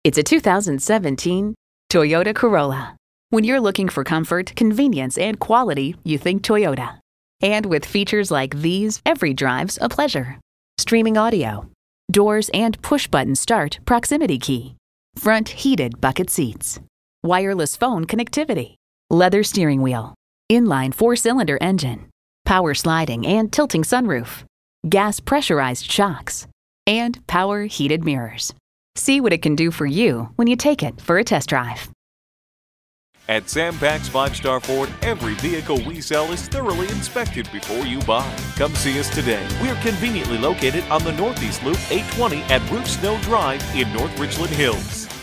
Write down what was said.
It's a 2017 Toyota Corolla. When you're looking for comfort, convenience, and quality, you think Toyota. And with features like these, every drive's a pleasure. Streaming audio, doors and push-button start proximity key, front heated bucket seats, wireless phone connectivity, leather steering wheel, inline 4-cylinder engine, power sliding and tilting sunroof, gas pressurized shocks, and power heated mirrors. See what it can do for you when you take it for a test drive. At Sam Pack's 5-Star Ford, every vehicle we sell is thoroughly inspected before you buy. Come see us today. We're conveniently located on the Northeast Loop 820 at Root Snow Drive in North Richland Hills.